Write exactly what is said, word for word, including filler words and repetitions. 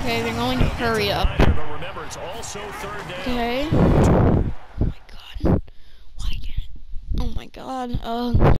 Okay, they're going to hurry up. Okay. Oh my god. Why can't? Oh my god. Uh.